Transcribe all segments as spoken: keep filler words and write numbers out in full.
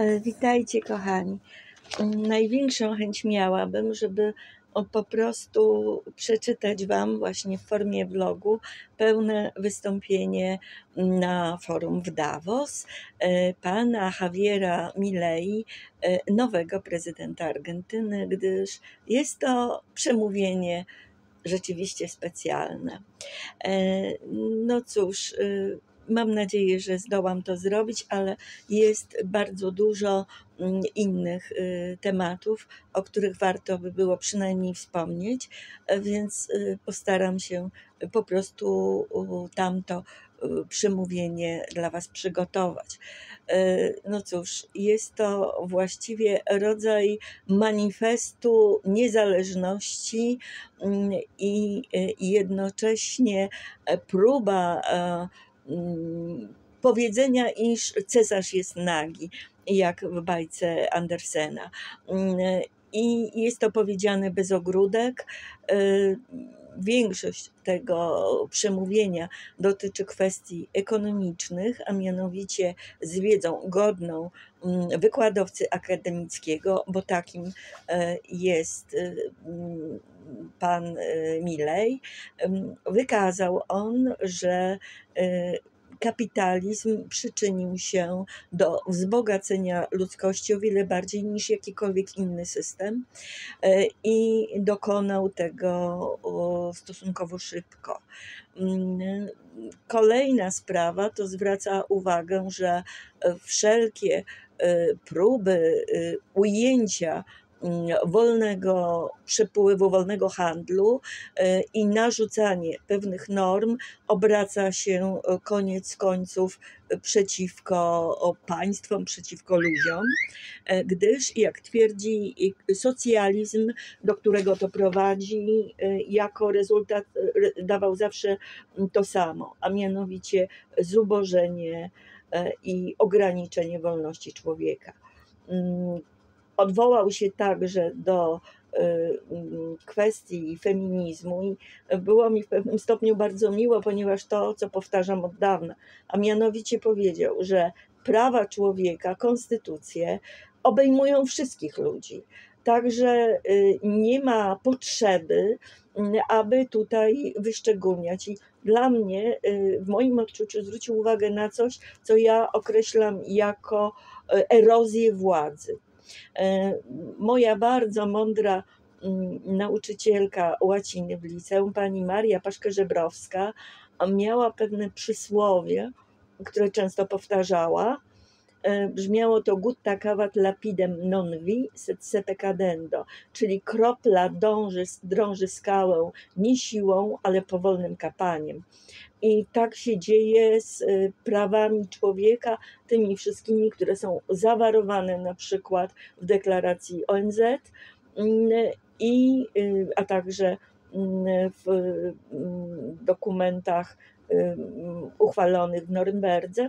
E, Witajcie, kochani. Mm, Największą chęć miałabym, żeby o, po prostu przeczytać Wam właśnie w formie vlogu pełne wystąpienie na forum w Davos e, pana Javiera Milei, e, nowego prezydenta Argentyny, gdyż jest to przemówienie rzeczywiście specjalne. E, No cóż, y, mam nadzieję, że zdołam to zrobić, ale jest bardzo dużo mm, innych y, tematów, o których warto by było przynajmniej wspomnieć, e, więc y, postaram się po prostu u, tamto y, przemówienie dla Was przygotować. E, No cóż, jest to właściwie rodzaj manifestu niezależności mm, i y, i jednocześnie e, próba e, mm, powiedzenia, iż cesarz jest nagi, jak w bajce Andersena. Mm, I jest to powiedziane bez ogródek. E, Większość tego przemówienia dotyczy kwestii ekonomicznych, a mianowicie z wiedzą godną mm, wykładowcy akademickiego, bo takim e, jest e, mm, pan e, Milei. Em, Wykazał on, że e, kapitalizm przyczynił się do wzbogacenia ludzkości o wiele bardziej niż jakikolwiek inny system e, i dokonał tego o, stosunkowo szybko. Mm, Kolejna sprawa to zwraca uwagę, że wszelkie e, próby e, ujęcia mm, wolnego przepływu, wolnego handlu e, i narzucanie pewnych norm obraca się e, koniec końców e, przeciwko o, państwom, przeciwko ludziom, e, gdyż, jak twierdzi i socjalizm, do którego to prowadzi, e, jako rezultat e, dawał zawsze to samo, a mianowicie zubożenie e, i ograniczenie wolności człowieka. Mm, Odwołał się także do e, mm, kwestii feminizmu i było mi w pewnym stopniu bardzo miło, ponieważ to, co powtarzam od dawna, a mianowicie powiedział, że prawa człowieka, konstytucje obejmują wszystkich ludzi. Także y, nie ma potrzeby, mm, aby tutaj wyszczególniać. I dla mnie, y, w moim odczuciu, zwrócił uwagę na coś, co ja określam jako y, erozję władzy. E, Moja bardzo mądra mm, nauczycielka łaciny w liceum, pani Maria Paszkę-Żebrowska, miała pewne przysłowie, które często powtarzała. E, Brzmiało to gutta cavat lapidem non vi, sed sepe cadendo, czyli kropla dąży, drąży skałę nie siłą, ale powolnym kapaniem. I tak się dzieje z y, prawami człowieka, tymi wszystkimi, które są zawarowane na przykład w deklaracji O N Z, mm, i, y, a także mm, w mm, dokumentach y, uchwalonych w Norymberdze.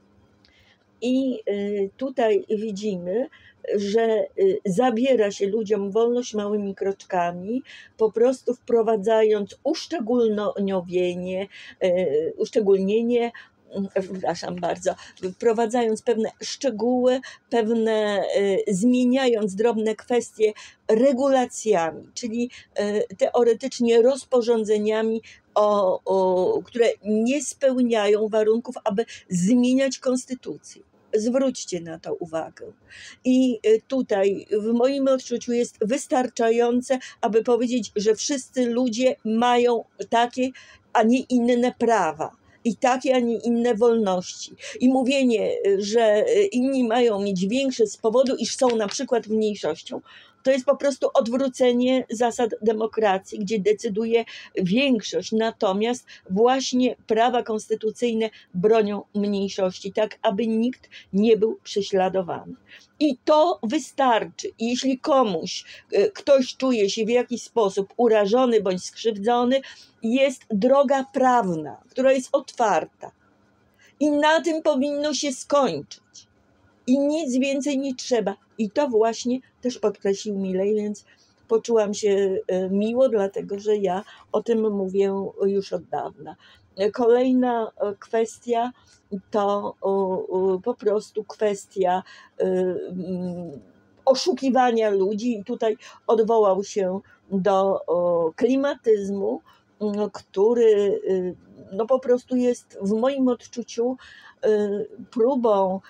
I y, tutaj widzimy, że y, zabiera się ludziom wolność małymi kroczkami, po prostu wprowadzając uszczególnienie, y, uszczególnienie, mm, przepraszam bardzo, wprowadzając pewne szczegóły, pewne, y, zmieniając drobne kwestie regulacjami, czyli y, teoretycznie rozporządzeniami, o, o, które nie spełniają warunków, aby zmieniać konstytucję. Zwróćcie na to uwagę. I y, tutaj w moim odczuciu jest wystarczające, aby powiedzieć, że wszyscy ludzie mają takie, a nie inne prawa i takie, a nie inne wolności. I mówienie, y, że y, inni mają mieć większe z powodu, iż są na przykład mniejszością, to jest po prostu odwrócenie zasad demokracji, gdzie decyduje większość, natomiast właśnie prawa konstytucyjne bronią mniejszości, tak aby nikt nie był prześladowany. I to wystarczy. I jeśli komuś, y, ktoś czuje się w jakiś sposób urażony bądź skrzywdzony, jest droga prawna, która jest otwarta. I na tym powinno się skończyć. I nic więcej nie trzeba. I to właśnie też podkreślił Milei, więc poczułam się e, miło, dlatego że ja o tym mówię już od dawna. Kolejna kwestia to po prostu kwestia oszukiwania ludzi. I tutaj odwołał się do klimatyzmu, który no po prostu jest w moim odczuciu próbą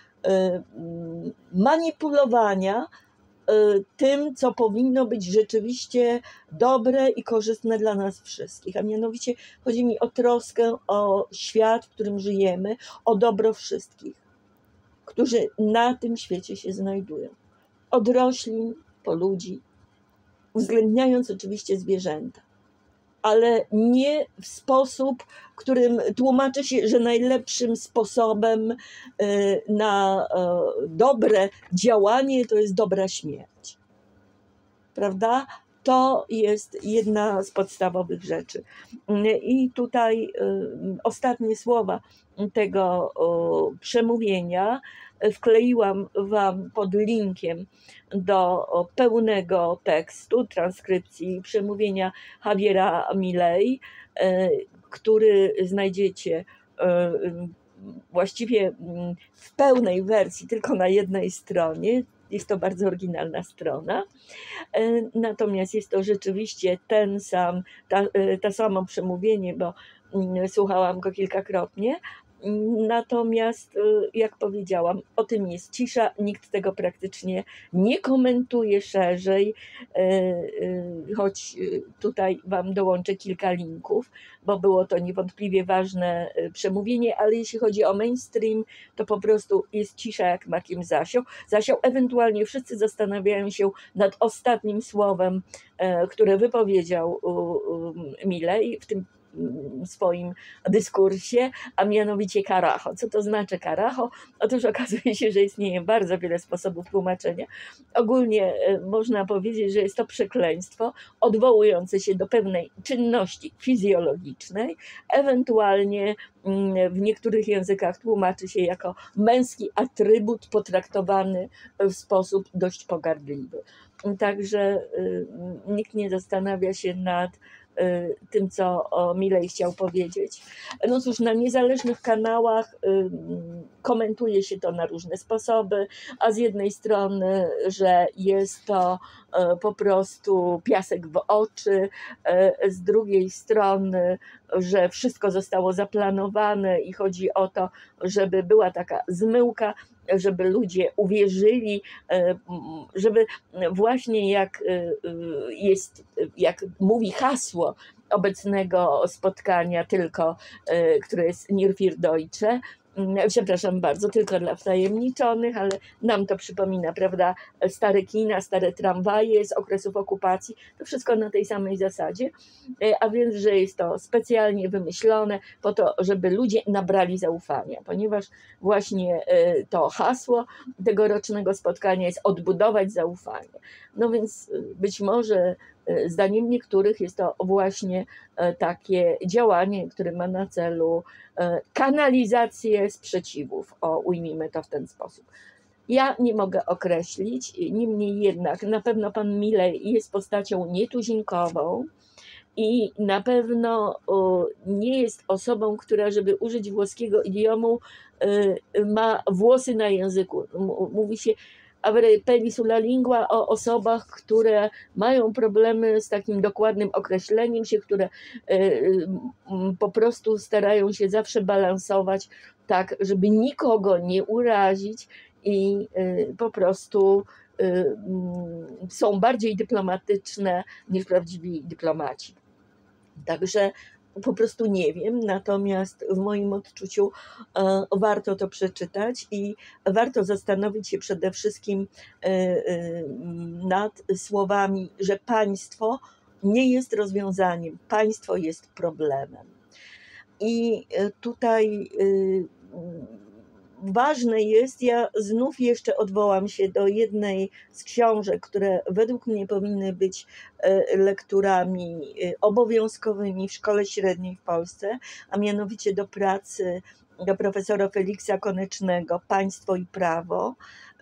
manipulowania tym, co powinno być rzeczywiście dobre i korzystne dla nas wszystkich. A mianowicie chodzi mi o troskę o świat, w którym żyjemy, o dobro wszystkich, którzy na tym świecie się znajdują. Od roślin po ludzi, uwzględniając oczywiście zwierzęta, ale nie w sposób, którym tłumaczy się, że najlepszym sposobem na dobre działanie to jest dobra śmierć. Prawda? To jest jedna z podstawowych rzeczy. I tutaj ostatnie słowa tego przemówienia wkleiłam Wam pod linkiem do pełnego tekstu, transkrypcji przemówienia Javiera Milei, który znajdziecie właściwie w pełnej wersji tylko na jednej stronie. Jest to bardzo oryginalna strona, natomiast jest to rzeczywiście ten sam, ta, ta samo przemówienie, bo słuchałam go kilkakrotnie. Natomiast, jak powiedziałam, o tym jest cisza, nikt tego praktycznie nie komentuje szerzej, choć tutaj Wam dołączę kilka linków, bo było to niewątpliwie ważne przemówienie, ale jeśli chodzi o mainstream, to po prostu jest cisza jak makiem zasiał. Zasiał, ewentualnie wszyscy zastanawiają się nad ostatnim słowem, które wypowiedział Milei w tym swoim dyskursie, a mianowicie karacho. Co to znaczy karacho? Otóż okazuje się, że istnieje bardzo wiele sposobów tłumaczenia. Ogólnie można powiedzieć, że jest to przekleństwo odwołujące się do pewnej czynności fizjologicznej, ewentualnie w niektórych językach tłumaczy się jako męski atrybut potraktowany w sposób dość pogardliwy. Także nikt nie zastanawia się nad tym, co Milei chciał powiedzieć. No cóż, na niezależnych kanałach komentuje się to na różne sposoby, a z jednej strony, że jest to po prostu piasek w oczy, z drugiej strony, że wszystko zostało zaplanowane i chodzi o to, żeby była taka zmyłka, żeby ludzie uwierzyli, żeby właśnie jak jest, jak mówi hasło obecnego spotkania tylko, które jest Nie für Deutsche, przepraszam bardzo, tylko dla wtajemniczonych, ale nam to przypomina, prawda, stare kina, stare tramwaje z okresów okupacji, to wszystko na tej samej zasadzie, a więc, że jest to specjalnie wymyślone po to, żeby ludzie nabrali zaufania, ponieważ właśnie to hasło tegorocznego spotkania jest odbudować zaufanie. No więc być może zdaniem niektórych jest to właśnie takie działanie, które ma na celu kanalizację sprzeciwów, o, ujmijmy to w ten sposób. Ja nie mogę określić, niemniej jednak na pewno pan Milei jest postacią nietuzinkową i na pewno nie jest osobą, która, żeby użyć włoskiego idiomu, ma włosy na języku. Mówi się avere peli sulla lingua o osobach, które mają problemy z takim dokładnym określeniem się, które po prostu starają się zawsze balansować tak, żeby nikogo nie urazić i po prostu są bardziej dyplomatyczne niż prawdziwi dyplomaci. Także po prostu nie wiem, natomiast w moim odczuciu e, warto to przeczytać i warto zastanowić się przede wszystkim e, e, nad słowami, że państwo nie jest rozwiązaniem, państwo jest problemem. I tutaj e, ważne jest, ja znów jeszcze odwołam się do jednej z książek, które według mnie powinny być lekturami obowiązkowymi w szkole średniej w Polsce, a mianowicie do pracy do profesora Feliksa Konecznego Państwo i prawo.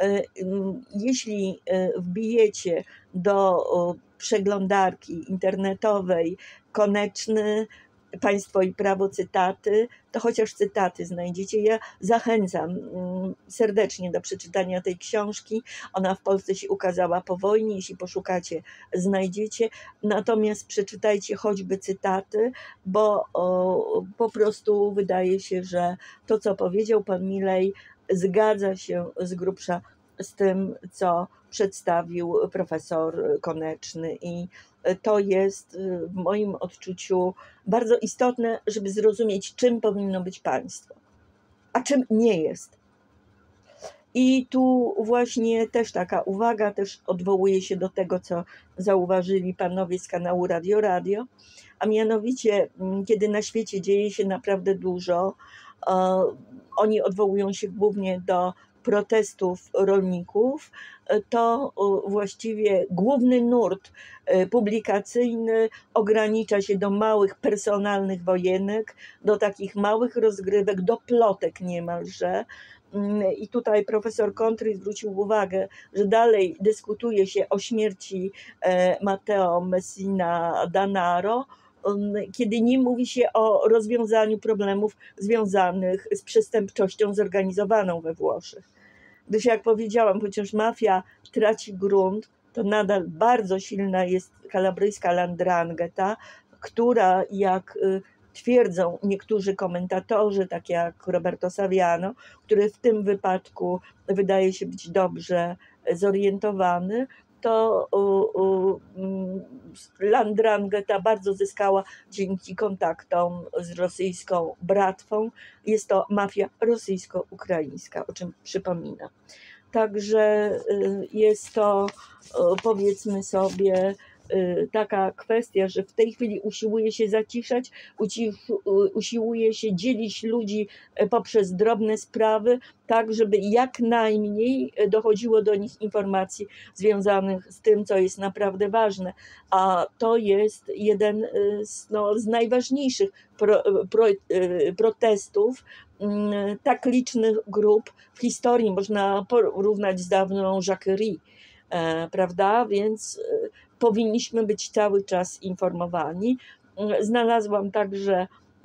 Jeśli wbijecie do przeglądarki internetowej Koneczny, Państwo i prawo cytaty, to chociaż cytaty znajdziecie. Ja zachęcam serdecznie do przeczytania tej książki. Ona w Polsce się ukazała po wojnie, jeśli poszukacie, znajdziecie. Natomiast przeczytajcie choćby cytaty, bo o, po prostu wydaje się, że to, co powiedział pan Milej, zgadza się z grubsza z tym, co przedstawił profesor Koneczny, i to jest w moim odczuciu bardzo istotne, żeby zrozumieć, czym powinno być państwo, a czym nie jest. I tu właśnie też taka uwaga, też odwołuje się do tego, co zauważyli panowie z kanału Radio Radio, a mianowicie, kiedy na świecie dzieje się naprawdę dużo, oni odwołują się głównie do protestów rolników, to właściwie główny nurt publikacyjny ogranicza się do małych, personalnych wojenek, do takich małych rozgrywek, do plotek niemalże. I tutaj profesor Contri zwrócił uwagę, że dalej dyskutuje się o śmierci Matteo Messina Denaro, kiedy nie mówi się o rozwiązaniu problemów związanych z przestępczością zorganizowaną we Włoszech. Gdyż, jak powiedziałam, chociaż mafia traci grunt, to nadal bardzo silna jest kalabryjska 'Ndrangheta, która, jak twierdzą niektórzy komentatorzy, tak jak Roberto Saviano, który w tym wypadku wydaje się być dobrze zorientowany, to 'Ndrangheta bardzo zyskała dzięki kontaktom z rosyjską bratwą. Jest to mafia rosyjsko-ukraińska, o czym przypominam. Także jest to, powiedzmy sobie, taka kwestia, że w tej chwili usiłuje się zaciszać, usiłuje się dzielić ludzi poprzez drobne sprawy, tak żeby jak najmniej dochodziło do nich informacji związanych z tym, co jest naprawdę ważne. A to jest jeden z, no, z najważniejszych pro, pro, protestów tak licznych grup w historii. Można porównać z dawną Jacquerie, prawda? Więc powinniśmy być cały czas informowani. Znalazłam także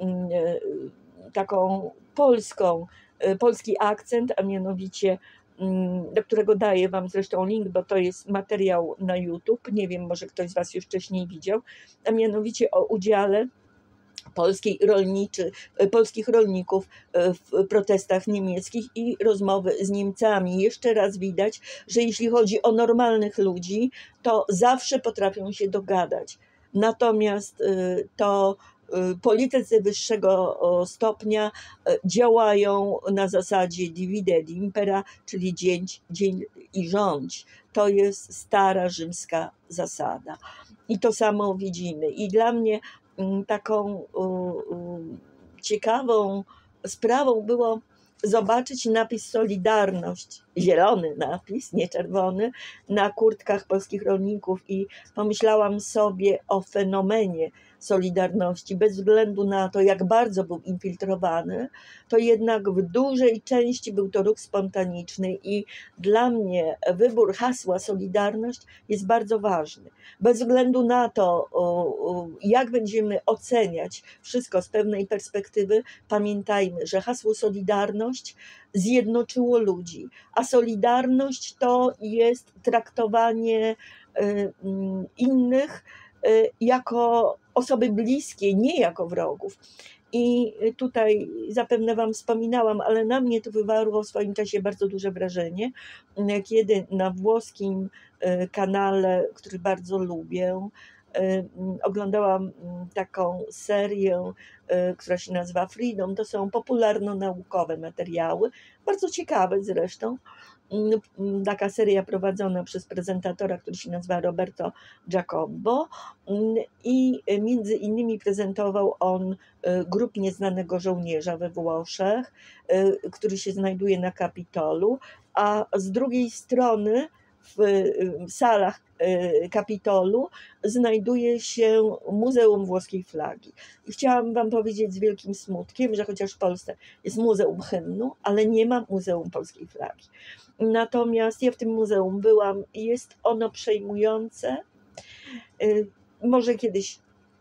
taką polską, polski akcent, a mianowicie, do którego daję wam zresztą link, bo to jest materiał na YouTube, nie wiem, może ktoś z was już wcześniej widział, a mianowicie o udziale polskiej rolniczy, polskich rolników w protestach niemieckich i rozmowy z Niemcami. Jeszcze raz widać, że jeśli chodzi o normalnych ludzi, to zawsze potrafią się dogadać. Natomiast to politycy wyższego stopnia działają na zasadzie divide et impera, czyli dzień, dzień i rządź. To jest stara rzymska zasada. I to samo widzimy. I dla mnie taką ciekawą sprawą było zobaczyć napis Solidarność, zielony napis, nie czerwony, na kurtkach polskich rolników, i pomyślałam sobie o fenomenie Solidarności. Bez względu na to, jak bardzo był infiltrowany, to jednak w dużej części był to ruch spontaniczny, i dla mnie wybór hasła Solidarność jest bardzo ważny. Bez względu na to, jak będziemy oceniać wszystko z pewnej perspektywy, pamiętajmy, że hasło Solidarność zjednoczyło ludzi, a solidarność to jest traktowanie innych jako osoby bliskie, nie jako wrogów. I tutaj zapewne wam wspominałam, ale na mnie to wywarło w swoim czasie bardzo duże wrażenie, kiedy na włoskim kanale, który bardzo lubię, oglądałam taką serię, która się nazywa Freedom. To są popularno-naukowe materiały, bardzo ciekawe zresztą. Taka seria prowadzona przez prezentatora, który się nazywa Roberto Giacobbo, i między innymi prezentował on Grób Nieznanego Żołnierza we Włoszech, który się znajduje na Kapitolu, a z drugiej strony w salach Kapitolu znajduje się Muzeum Włoskiej Flagi. I chciałam wam powiedzieć z wielkim smutkiem, że chociaż w Polsce jest Muzeum Hymnu, ale nie ma Muzeum Polskiej Flagi. Natomiast ja w tym muzeum byłam i jest ono przejmujące. Może kiedyś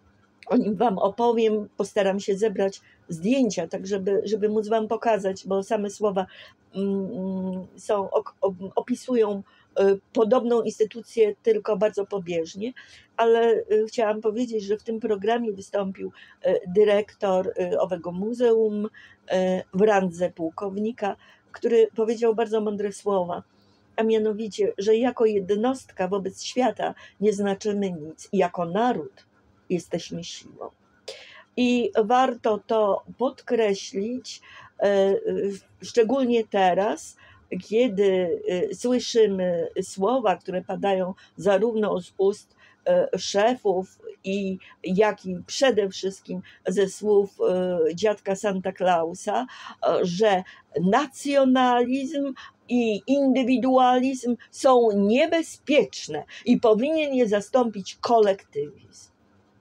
O nim Wam opowiem, postaram się zebrać zdjęcia, tak żeby, żeby móc Wam pokazać, bo same słowa mm, są, opisują podobną instytucję, tylko bardzo pobieżnie, ale chciałam powiedzieć, że w tym programie wystąpił dyrektor owego muzeum w randze pułkownika, który powiedział bardzo mądre słowa, a mianowicie, że jako jednostka wobec świata nie znaczymy nic i jako naród jesteśmy siłą. I warto to podkreślić, szczególnie teraz, kiedy słyszymy słowa, które padają zarówno z ust szefów, i jak i przede wszystkim ze słów dziadka Santa Clausa, że nacjonalizm i indywidualizm są niebezpieczne i powinien je zastąpić kolektywizm.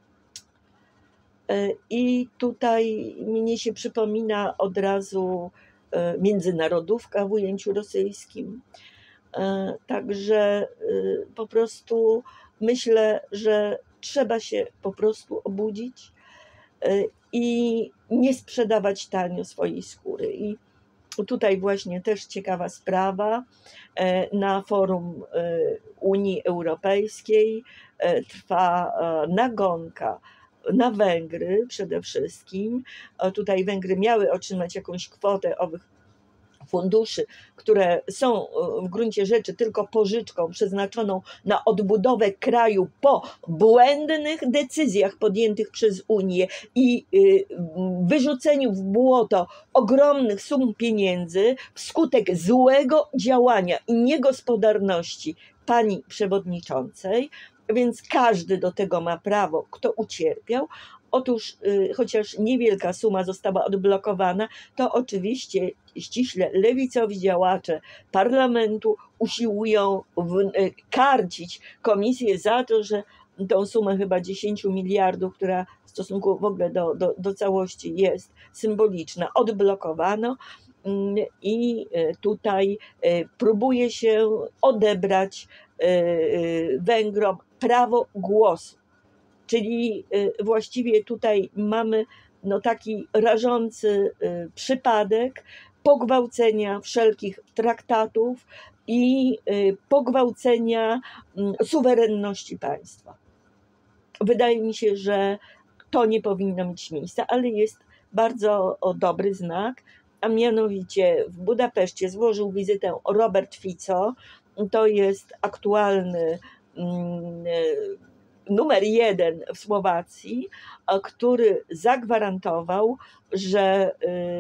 I tutaj mnie się przypomina od razu międzynarodówka w ujęciu rosyjskim. Także po prostu myślę, że trzeba się po prostu obudzić i nie sprzedawać tanio swojej skóry. I tutaj właśnie też ciekawa sprawa. Na forum Unii Europejskiej trwa nagonka na Węgry przede wszystkim. Tutaj Węgry miały otrzymać jakąś kwotę owych funduszy, które są w gruncie rzeczy tylko pożyczką przeznaczoną na odbudowę kraju po błędnych decyzjach podjętych przez Unię i wyrzuceniu w błoto ogromnych sum pieniędzy wskutek złego działania i niegospodarności pani przewodniczącej, więc każdy do tego ma prawo, kto ucierpiał. Otóż chociaż niewielka suma została odblokowana, to oczywiście ściśle lewicowi działacze parlamentu usiłują karcić komisję za to, że tą sumę chyba dziesięć miliardów, która w stosunku w ogóle do, do, do całości jest symboliczna, odblokowano i tutaj próbuje się odebrać Węgrom prawo głosu. Czyli właściwie tutaj mamy no taki rażący przypadek pogwałcenia wszelkich traktatów i pogwałcenia suwerenności państwa. Wydaje mi się, że to nie powinno mieć miejsca, ale jest bardzo dobry znak, a mianowicie w Budapeszcie złożył wizytę Robert Fico. To jest aktualny numer jeden w Słowacji, który zagwarantował, że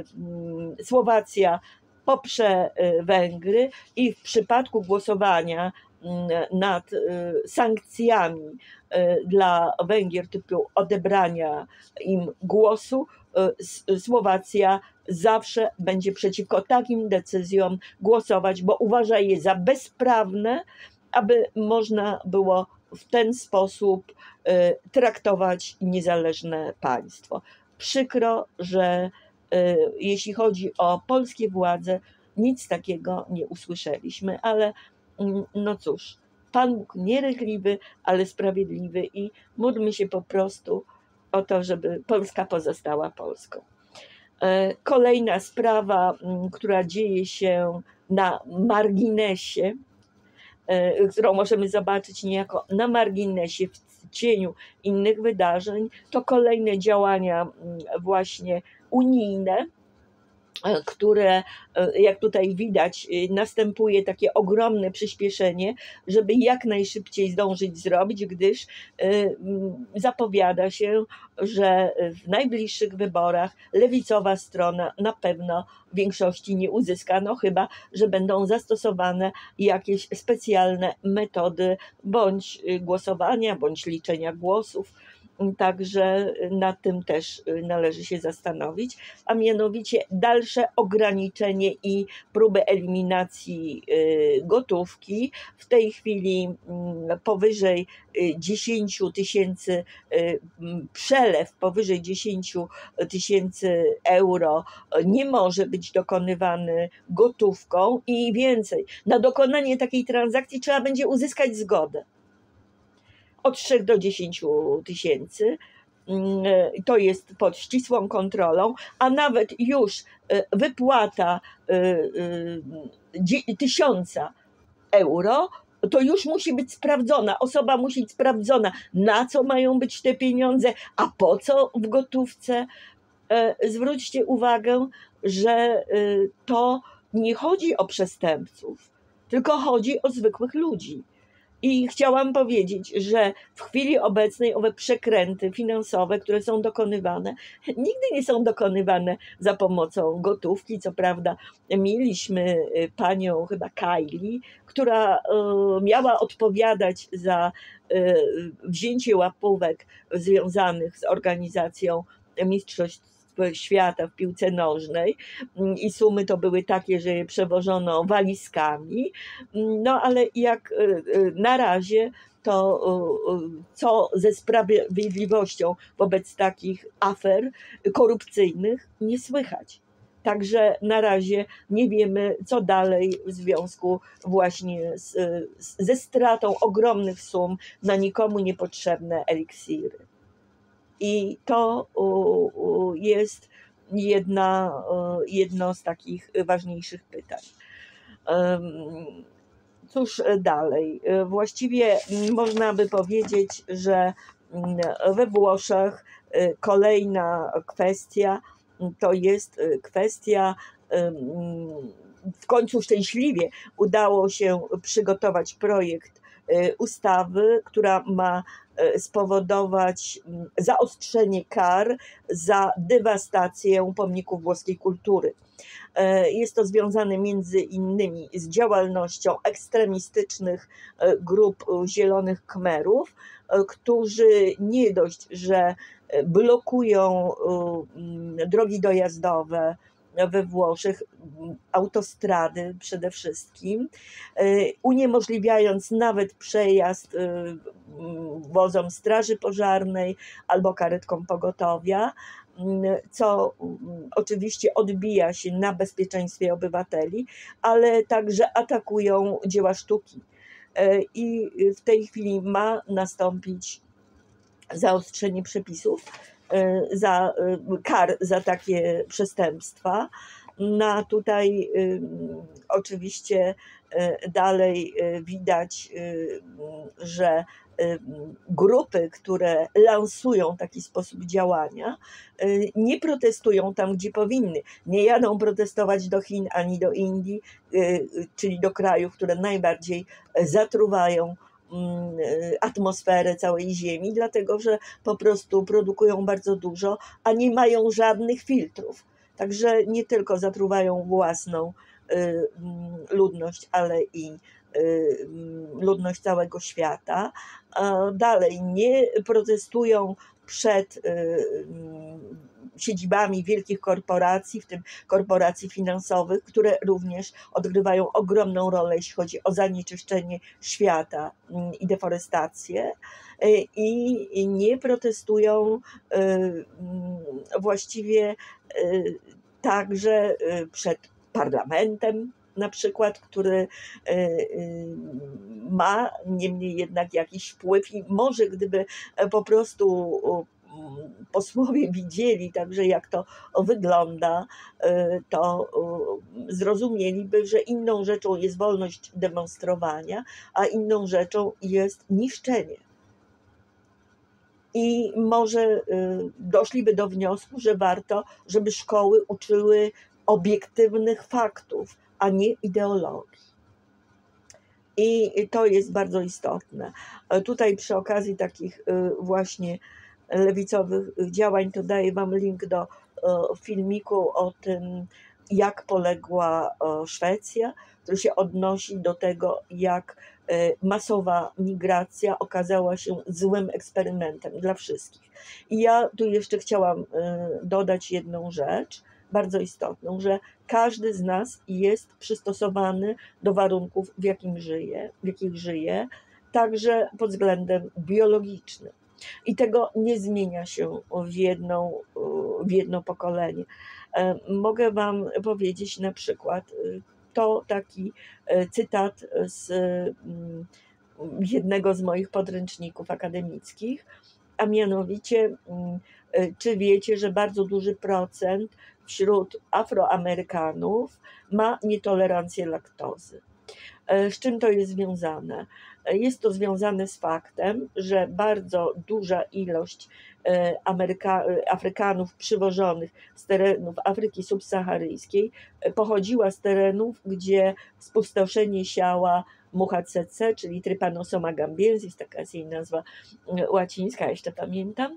Słowacja poprze Węgry i w przypadku głosowania nad sankcjami dla Węgier typu odebrania im głosu, Słowacja zawsze będzie przeciwko takim decyzjom głosować, bo uważa je za bezprawne, aby można było w ten sposób traktować niezależne państwo. Przykro, że jeśli chodzi o polskie władze, nic takiego nie usłyszeliśmy, ale no cóż, Pan Bóg nierychliwy, ale sprawiedliwy i módlmy się po prostu o to, żeby Polska pozostała Polską. Kolejna sprawa, która dzieje się na marginesie, którą możemy zobaczyć niejako na marginesie, w cieniu innych wydarzeń, to kolejne działania właśnie unijne, które, jak tutaj widać, następuje takie ogromne przyspieszenie, żeby jak najszybciej zdążyć zrobić, gdyż zapowiada się, że w najbliższych wyborach lewicowa strona na pewno większości nie uzyska, no chyba że będą zastosowane jakieś specjalne metody bądź głosowania, bądź liczenia głosów. Także nad tym też należy się zastanowić, a mianowicie dalsze ograniczenie i próbę eliminacji gotówki. W tej chwili powyżej dziesięciu tysięcy, przelew powyżej dziesięciu tysięcy euro nie może być dokonywany gotówką i więcej. Na dokonanie takiej transakcji trzeba będzie uzyskać zgodę. Od trzech do dziesięciu tysięcy, To jest pod ścisłą kontrolą, a nawet już wypłata tysiąca euro, to już musi być sprawdzona. Osoba musi być sprawdzona, na co mają być te pieniądze, a po co w gotówce. Zwróćcie uwagę, że to nie chodzi o przestępców, tylko chodzi o zwykłych ludzi. I chciałam powiedzieć, że w chwili obecnej owe przekręty finansowe, które są dokonywane, nigdy nie są dokonywane za pomocą gotówki. Co prawda mieliśmy panią chyba Kylie, która miała odpowiadać za wzięcie łapówek związanych z organizacją Mistrzostw Świata w piłce nożnej i sumy to były takie, że je przewożono walizkami, no ale jak na razie to co ze sprawiedliwością wobec takich afer korupcyjnych nie słychać. Także na razie nie wiemy, co dalej w związku właśnie z, ze stratą ogromnych sum na nikomu niepotrzebne eliksiry. I to jest jedna, jedno z takich ważniejszych pytań. Cóż dalej? Właściwie można by powiedzieć, że we Włoszech kolejna kwestia to jest kwestia, w końcu szczęśliwie udało się przygotować projekt ustawy, która ma spowodować zaostrzenie kar za dewastację pomników włoskiej kultury. Jest to związane między innymi z działalnością ekstremistycznych grup zielonych Khmerów, którzy nie dość, że blokują drogi dojazdowe we Włoszech, autostrady przede wszystkim, uniemożliwiając nawet przejazd wozom straży pożarnej albo karetkom pogotowia, co oczywiście odbija się na bezpieczeństwie obywateli, ale także atakują dzieła sztuki. I w tej chwili ma nastąpić zaostrzenie przepisów, za kar za takie przestępstwa. No tutaj oczywiście dalej widać, że grupy, które lansują taki sposób działania, nie protestują tam, gdzie powinny. Nie jadą protestować do Chin ani do Indii, czyli do krajów, które najbardziej zatruwają atmosferę całej Ziemi, dlatego że po prostu produkują bardzo dużo, a nie mają żadnych filtrów. Także nie tylko zatruwają własną ludność, ale i ludność całego świata. Dalej nie protestują przed siedzibami wielkich korporacji, w tym korporacji finansowych, które również odgrywają ogromną rolę, jeśli chodzi o zanieczyszczenie świata i deforestację. I nie protestują właściwie także przed parlamentem, na przykład, który ma niemniej jednak jakiś wpływ i może gdyby po prostu posłowie widzieli także, jak to wygląda, to zrozumieliby, że inną rzeczą jest wolność demonstrowania, a inną rzeczą jest niszczenie. I może doszliby do wniosku, że warto, żeby szkoły uczyły obiektywnych faktów, a nie ideologii. I to jest bardzo istotne. Tutaj przy okazji takich właśnie lewicowych działań to daję Wam link do filmiku o tym, jak poległa Szwecja, który się odnosi do tego, jak masowa migracja okazała się złym eksperymentem dla wszystkich. I ja tu jeszcze chciałam dodać jedną rzecz, bardzo istotną, że każdy z nas jest przystosowany do warunków, w, jakim żyje, w jakich żyje, także pod względem biologicznym. I tego nie zmienia się w, jedną, w jedno pokolenie. Mogę Wam powiedzieć na przykład, to taki cytat z jednego z moich podręczników akademickich, a mianowicie, czy wiecie, że bardzo duży procent wśród Afroamerykanów ma nietolerancję laktozy? Z czym to jest związane? Jest to związane z faktem, że bardzo duża ilość Ameryka, Afrykanów przywożonych z terenów Afryki subsaharyjskiej pochodziła z terenów, gdzie spustoszenie siała mucha C C, czyli Trypanosoma gambiensis, taka jest jej nazwa łacińska, jeszcze pamiętam,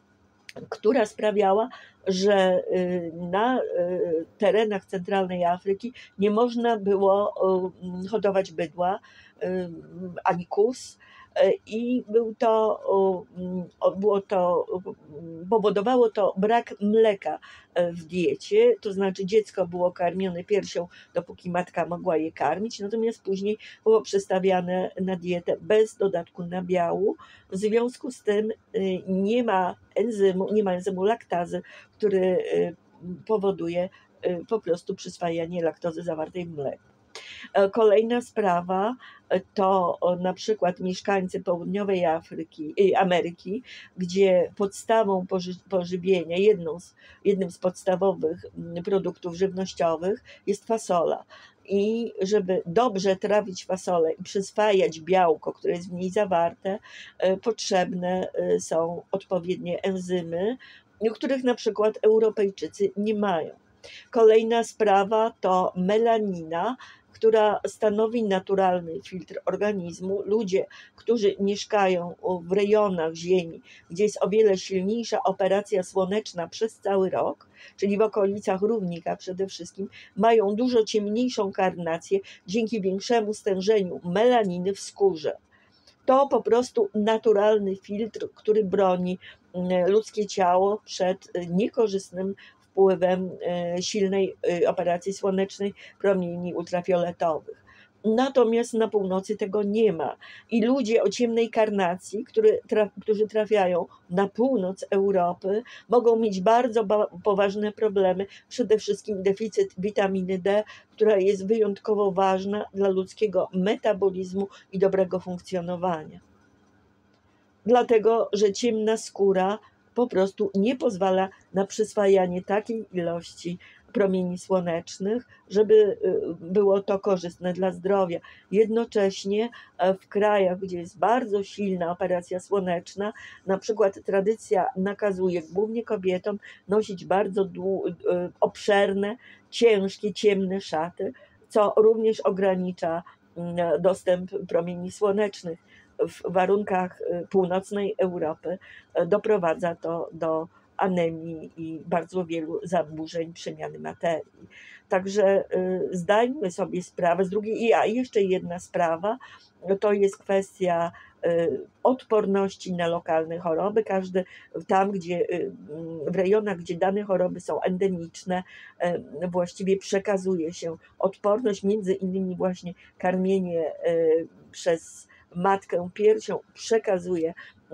która sprawiała, że na terenach centralnej Afryki nie można było hodować bydła ani kóz, i był to, było to, powodowało to brak mleka w diecie, to znaczy dziecko było karmione piersią, dopóki matka mogła je karmić, natomiast później było przestawiane na dietę bez dodatku nabiału. W związku z tym nie ma enzymu, nie ma enzymu laktazy, który powoduje po prostu przyswajanie laktozy zawartej w mleku. Kolejna sprawa to na przykład mieszkańcy południowej Afryki, Ameryki, gdzie podstawą pożywienia, jedną z, jednym z podstawowych produktów żywnościowych jest fasola. I żeby dobrze trawić fasolę i przyswajać białko, które jest w niej zawarte, potrzebne są odpowiednie enzymy, których na przykład Europejczycy nie mają. Kolejna sprawa to melanina, która stanowi naturalny filtr organizmu. Ludzie, którzy mieszkają w rejonach Ziemi, gdzie jest o wiele silniejsza operacja słoneczna przez cały rok, czyli w okolicach równika przede wszystkim, mają dużo ciemniejszą karnację dzięki większemu stężeniu melaniny w skórze. To po prostu naturalny filtr, który broni ludzkie ciało przed niekorzystnym wpływem silnej operacji słonecznej, promieni ultrafioletowych. Natomiast na północy tego nie ma i ludzie o ciemnej karnacji, który, traf, którzy trafiają na północ Europy, mogą mieć bardzo poważne problemy, przede wszystkim deficyt witaminy D, która jest wyjątkowo ważna dla ludzkiego metabolizmu i dobrego funkcjonowania. Dlatego, że ciemna skóra po prostu nie pozwala na przyswajanie takiej ilości promieni słonecznych, żeby było to korzystne dla zdrowia. Jednocześnie w krajach, gdzie jest bardzo silna operacja słoneczna, na przykład tradycja nakazuje głównie kobietom nosić bardzo obszerne, ciężkie, ciemne szaty, co również ogranicza dostęp promieni słonecznych. W warunkach północnej Europy doprowadza to do anemii i bardzo wielu zaburzeń przemiany materii. Także zdajmy sobie sprawę z drugiej. I a jeszcze jedna sprawa, to jest kwestia odporności na lokalne choroby. Każdy tam, gdzie w rejonach, gdzie dane choroby są endemiczne, właściwie przekazuje się odporność, między innymi właśnie karmienie przez matkę piersią przekazuje,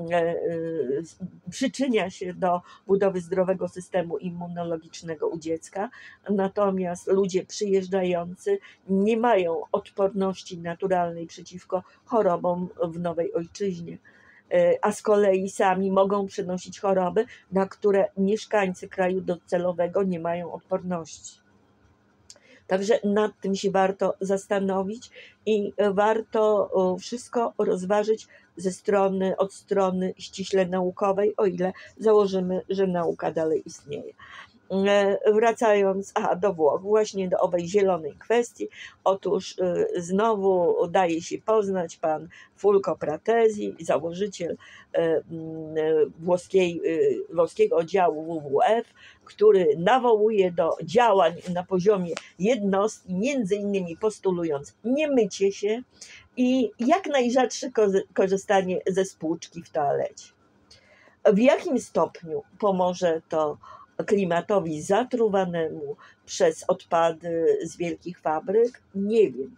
przyczynia się do budowy zdrowego systemu immunologicznego u dziecka, natomiast ludzie przyjeżdżający nie mają odporności naturalnej przeciwko chorobom w nowej ojczyźnie, a z kolei sami mogą przenosić choroby, na które mieszkańcy kraju docelowego nie mają odporności. Także nad tym się warto zastanowić i warto wszystko rozważyć ze strony, od strony ściśle naukowej, o ile założymy, że nauka dalej istnieje. Wracając aha, do Włoch, właśnie do owej zielonej kwestii, otóż znowu daje się poznać pan Fulco Pratesi, założyciel włoskiej, włoskiego oddziału W W F, który nawołuje do działań na poziomie jednostki, między innymi postulując nie mycie się i jak najrzadsze korzystanie ze spłuczki w toalecie. W jakim stopniu pomoże to klimatowi zatruwanemu przez odpady z wielkich fabryk? Nie wiem,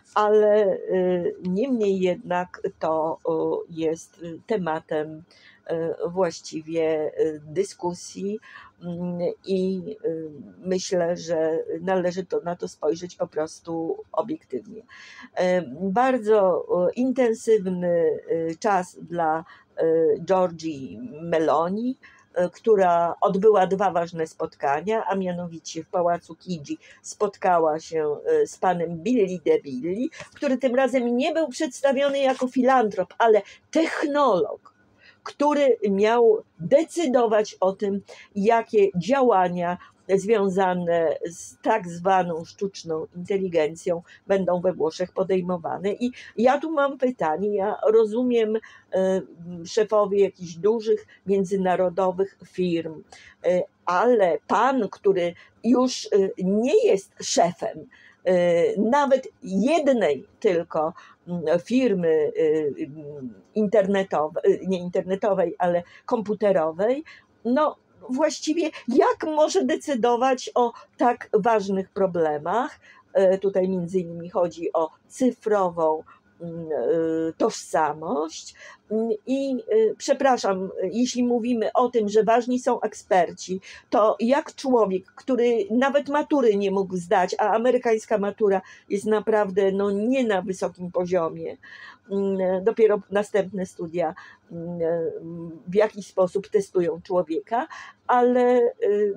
ale niemniej jednak to jest tematem właściwie dyskusji i myślę, że należy to, na to spojrzeć po prostu obiektywnie. Bardzo intensywny czas dla Giorgii Meloni, która odbyła dwa ważne spotkania, a mianowicie w Pałacu Chigi spotkała się z panem Billy de Billy, który tym razem nie był przedstawiony jako filantrop, ale technolog, który miał decydować o tym, jakie działania związane z tak zwaną sztuczną inteligencją będą we Włoszech podejmowane. I ja tu mam pytanie, ja rozumiem szefowie jakichś dużych międzynarodowych firm, ale pan, który już nie jest szefem nawet jednej tylko firmy internetowej, nie internetowej, ale komputerowej, no właściwie jak może decydować o tak ważnych problemach? Tutaj między innymi chodzi o cyfrową tożsamość i przepraszam, jeśli mówimy o tym, że ważni są eksperci, to jak człowiek, który nawet matury nie mógł zdać, a amerykańska matura jest naprawdę no, nie na wysokim poziomie, dopiero następne studia w jakiś sposób testują człowieka, ale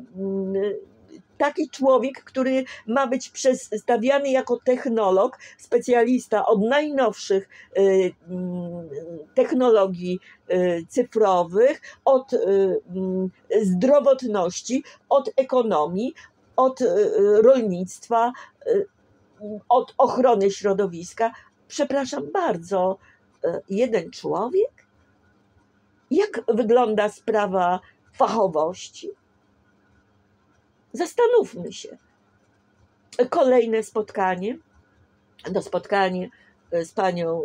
taki człowiek, który ma być przedstawiany jako technolog, specjalista od najnowszych technologii cyfrowych, od zdrowotności, od ekonomii, od rolnictwa, od ochrony środowiska. Przepraszam bardzo, jeden człowiek? Jak wygląda sprawa fachowości? Zastanówmy się. Kolejne spotkanie, to spotkanie z panią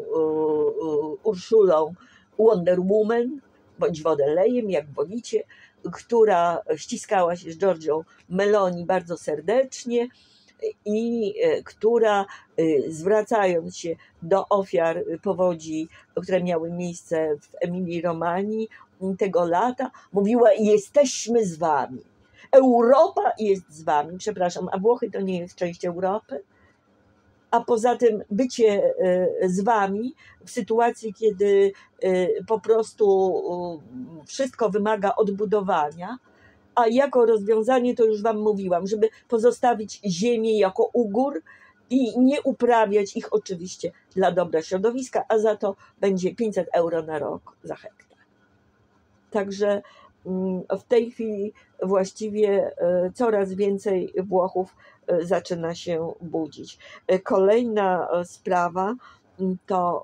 Urszulą Wonder Woman, bądź Wodelejem, jak wolicie, która ściskała się z Giorgią Meloni bardzo serdecznie i która, zwracając się do ofiar powodzi, które miały miejsce w Emilii Romanii tego lata, mówiła: jesteśmy z wami. Europa jest z wami. Przepraszam, a Włochy to nie jest część Europy? A poza tym bycie z wami w sytuacji, kiedy po prostu wszystko wymaga odbudowania, a jako rozwiązanie to już wam mówiłam, żeby pozostawić ziemię jako ugór i nie uprawiać ich oczywiście dla dobra środowiska, a za to będzie pięćset euro na rok za hektar. Także w tej chwili właściwie coraz więcej Włochów zaczyna się budzić. Kolejna sprawa to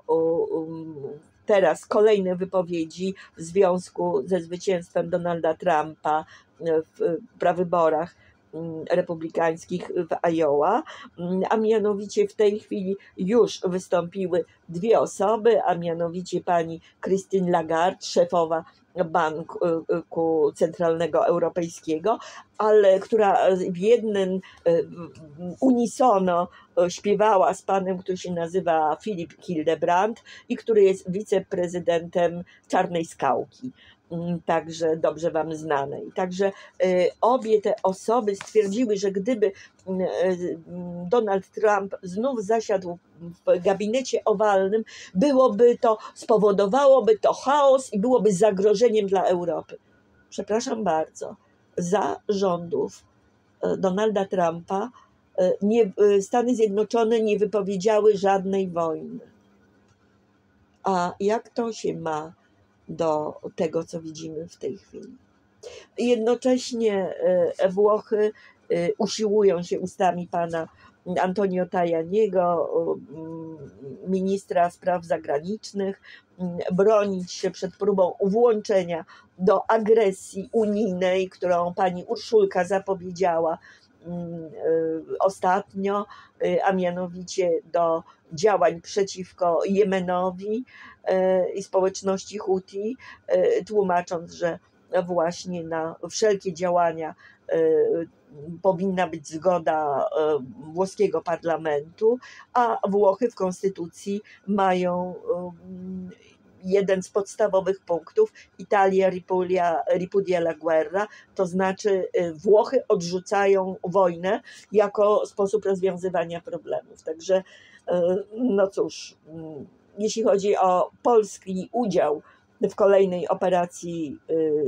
teraz kolejne wypowiedzi w związku ze zwycięstwem Donalda Trumpa w prawyborach republikańskich w Iowa, a mianowicie w tej chwili już wystąpiły dwie osoby, a mianowicie pani Christine Lagarde, szefowa Banku Centralnego Europejskiego, ale która w jednym unisono śpiewała z panem, który się nazywa Filip Hildebrand i który jest wiceprezydentem Czarnej Skałki. Także dobrze wam znanej. Także obie te osoby stwierdziły, że gdyby Donald Trump znów zasiadł w gabinecie owalnym, byłoby to, spowodowałoby to chaos i byłoby zagrożeniem dla Europy. Przepraszam bardzo, za rządów Donalda Trumpa nie, Stany Zjednoczone nie wypowiedziały żadnej wojny. A jak to się ma do tego, co widzimy w tej chwili? Jednocześnie Włochy usiłują się ustami pana Antonio Tajaniego, ministra spraw zagranicznych, bronić się przed próbą włączenia do agresji unijnej, którą pani Urszulka zapowiedziała ostatnio, a mianowicie do działań przeciwko Jemenowi i społeczności Huti, tłumacząc, że właśnie na wszelkie działania powinna być zgoda włoskiego parlamentu, a Włochy w konstytucji mają jeden z podstawowych punktów: Italia ripudia, ripudia la guerra, to znaczy Włochy odrzucają wojnę jako sposób rozwiązywania problemów. Także no cóż, jeśli chodzi o polski udział w kolejnej operacji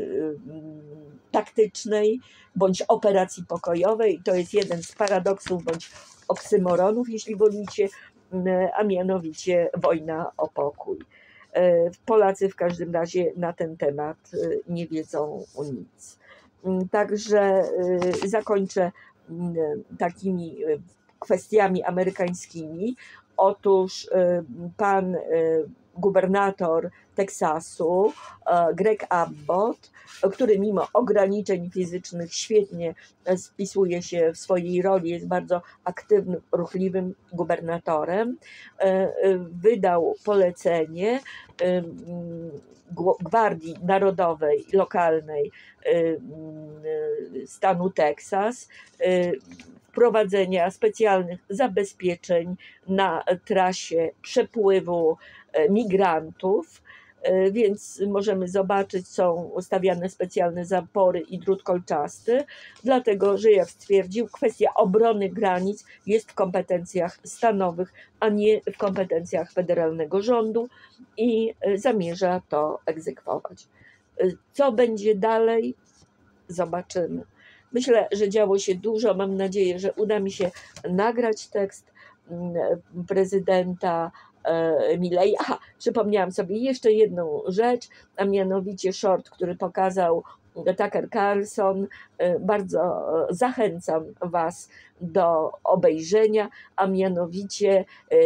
taktycznej bądź operacji pokojowej, to jest jeden z paradoksów bądź oksymoronów, jeśli wolicie, a mianowicie wojna o pokój. Polacy w każdym razie na ten temat nie wiedzą nic. Także zakończę takimi kwestiami amerykańskimi. Otóż pan gubernator Teksasu, Greg Abbott, który mimo ograniczeń fizycznych świetnie spisuje się w swojej roli, jest bardzo aktywnym, ruchliwym gubernatorem, wydał polecenie Gwardii Narodowej, lokalnej stanu Teksas, wprowadzenia specjalnych zabezpieczeń na trasie przepływu migrantów, więc możemy zobaczyć, są ustawiane specjalne zapory i drut kolczasty, dlatego że, jak stwierdził, kwestia obrony granic jest w kompetencjach stanowych, a nie w kompetencjach federalnego rządu i zamierza to egzekwować. Co będzie dalej? Zobaczymy. Myślę, że działo się dużo. Mam nadzieję, że uda mi się nagrać tekst prezydenta Milley. Aha, przypomniałam sobie jeszcze jedną rzecz, a mianowicie short, który pokazał Tucker Carlson. Bardzo zachęcam Was do obejrzenia, a mianowicie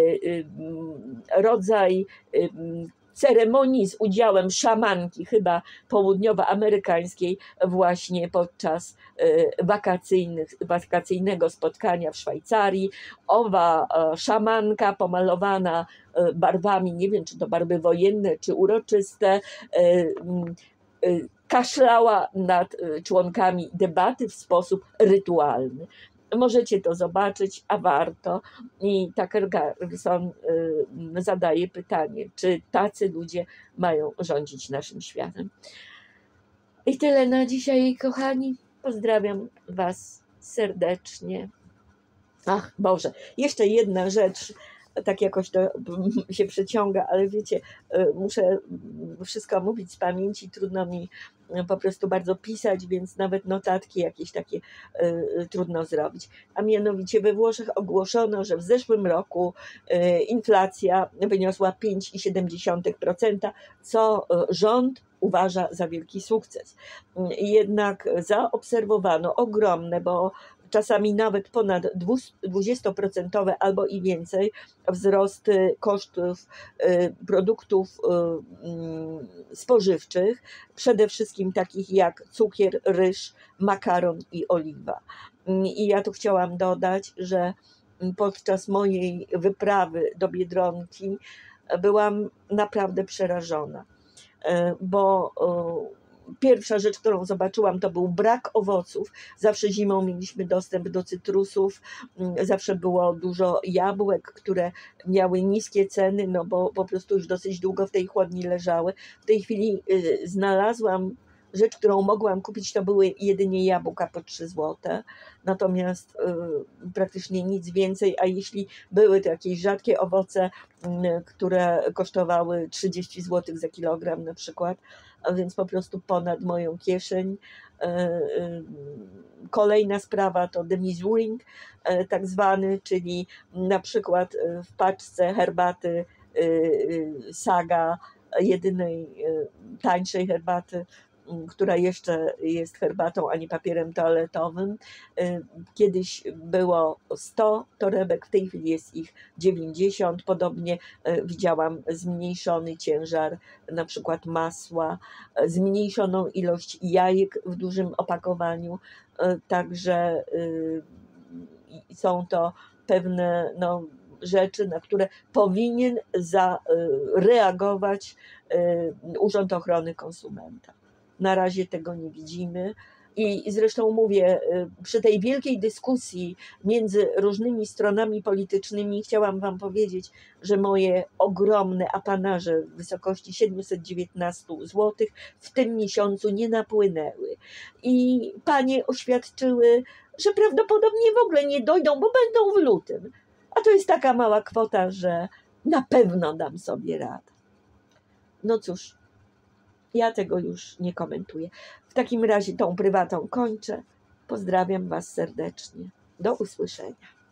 rodzaj ceremonii z udziałem szamanki, chyba południowoamerykańskiej, właśnie podczas wakacyjnych, wakacyjnego spotkania w Szwajcarii. Owa szamanka pomalowana barwami, nie wiem, czy to barwy wojenne, czy uroczyste, kaszlała nad członkami debaty w sposób rytualny. Możecie to zobaczyć, a warto. I Tucker Carlson zadaje pytanie, czy tacy ludzie mają rządzić naszym światem. I tyle na dzisiaj, kochani. Pozdrawiam Was serdecznie. Ach, Boże, jeszcze jedna rzecz, tak jakoś to się przeciąga, ale wiecie, muszę wszystko mówić z pamięci, trudno mi po prostu bardzo pisać, więc nawet notatki jakieś takie y, trudno zrobić. A mianowicie we Włoszech ogłoszono, że w zeszłym roku y, inflacja wyniosła pięć przecinek siedem procent, co rząd uważa za wielki sukces. Jednak zaobserwowano ogromne, bo czasami nawet ponad dwudziestoprocentowe albo i więcej wzrosty kosztów produktów spożywczych, przede wszystkim takich jak cukier, ryż, makaron i oliwa. I ja tu chciałam dodać, że podczas mojej wyprawy do Biedronki byłam naprawdę przerażona, bo pierwsza rzecz, którą zobaczyłam, to był brak owoców. Zawsze zimą mieliśmy dostęp do cytrusów, zawsze było dużo jabłek, które miały niskie ceny, no bo po prostu już dosyć długo w tej chłodni leżały. W tej chwili znalazłam rzecz, którą mogłam kupić, to były jedynie jabłka po trzy złote, natomiast y, praktycznie nic więcej, a jeśli były to jakieś rzadkie owoce, y, które kosztowały trzydzieści złotych za kilogram na przykład, a więc po prostu ponad moją kieszeń. Y, y, kolejna sprawa to demizouring, y, tak zwany, czyli na przykład w paczce herbaty y, y, Saga, jedynej y, tańszej herbaty, która jeszcze jest herbatą, a nie papierem toaletowym. Kiedyś było sto torebek, w tej chwili jest ich dziewięćdziesiąt. Podobnie widziałam zmniejszony ciężar na przykład masła, zmniejszoną ilość jajek w dużym opakowaniu. Także są to pewne no, rzeczy, na które powinien zareagować Urząd Ochrony Konsumenta. Na razie tego nie widzimy. I zresztą mówię, przy tej wielkiej dyskusji między różnymi stronami politycznymi chciałam Wam powiedzieć, że moje ogromne apanaże w wysokości siedemset dziewiętnaście złotych w tym miesiącu nie napłynęły. I panie oświadczyły, że prawdopodobnie w ogóle nie dojdą, bo będą w lutym. A to jest taka mała kwota, że na pewno dam sobie radę. No cóż, ja tego już nie komentuję. W takim razie tą prywatą kończę. Pozdrawiam Was serdecznie. Do usłyszenia.